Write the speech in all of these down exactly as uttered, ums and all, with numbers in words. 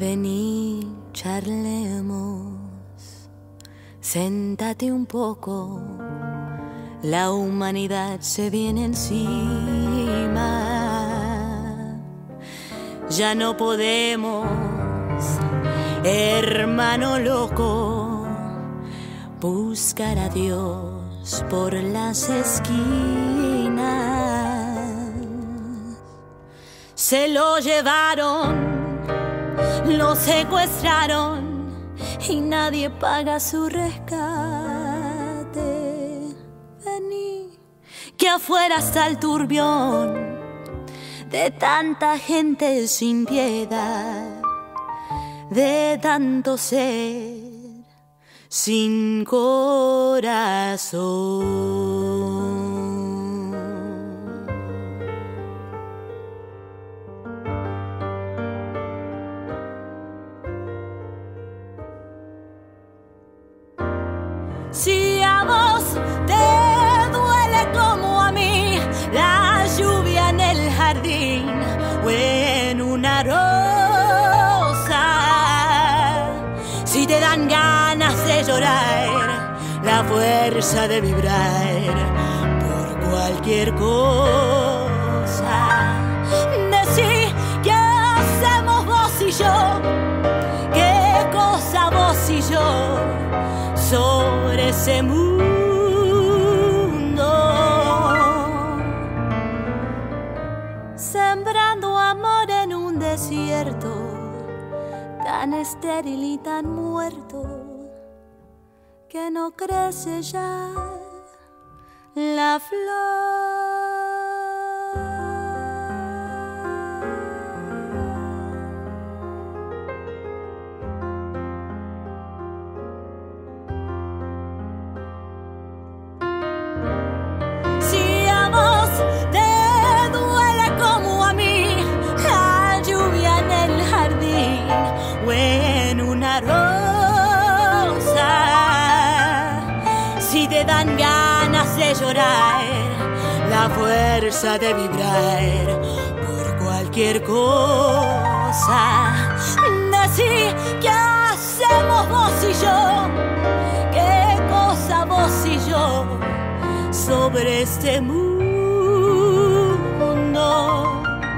Vení, charlemos, séntate un poco, la humanidad se viene encima. Ya no podemos, hermano loco, buscar a Dios por las esquinas. Se lo llevaron, lo secuestraron y nadie paga su rescate. Vení, que afuera está el turbión de tanta gente sin piedad, de tanto ser sin corazón. Si a vos te duele como a mí la lluvia en el jardín o en una rosa, si te dan ganas de llorar, la fuerza de vibrar por cualquier cosa, decí qué hacemos vos y yo, qué cosa vos y yo sobre ese mundo, sembrando amor en un desierto tan estéril y tan muerto que no crece ya la flor. O en una rosa, si te dan ganas de llorar, la fuerza de vibrar por cualquier cosa, decí qué hacemos vos y yo, qué cosa vos y yo sobre este mundo,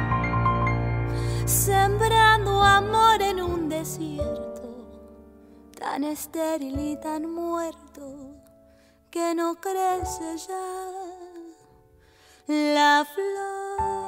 sembrando amor en un desierto tan estéril y tan muerto que no crece ya la flor.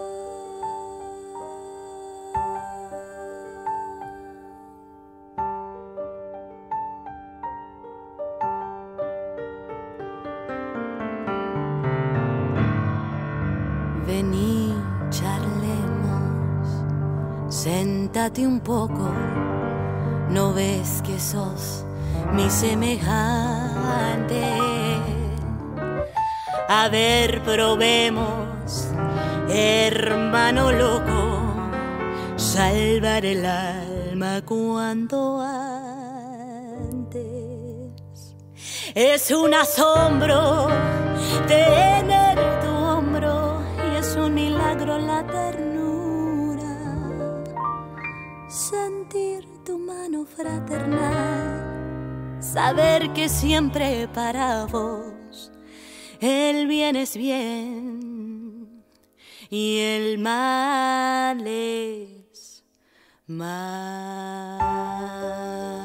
Vení, charlemos, séntate un poco, ¿no ves que sos mi semejante? A ver, probemos, hermano loco, salvar el alma cuanto antes. Es un asombro tener tu hombro y es un milagro la ternura, sentir tu mano fraternal, saber que siempre para vos el bien es bien y el mal es mal.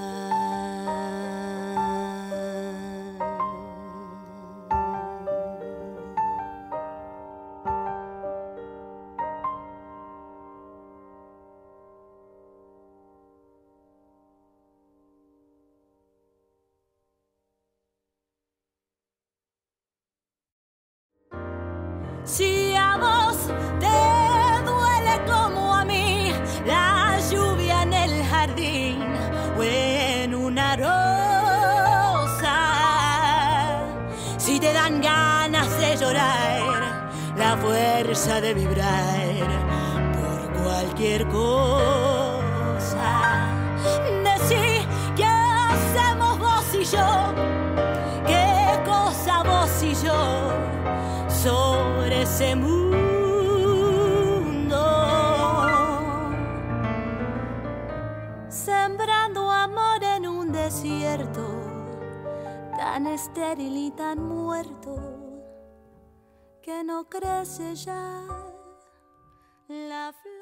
Si a vos te duele como a mí la lluvia en el jardín o en una rosa, si te dan ganas de llorar, la fuerza de vibrar por cualquier cosa, decí qué hacemos vos y yo, qué cosa vos y yo sobre ese mundo, tan estéril y tan muerto que no crece ya la flor.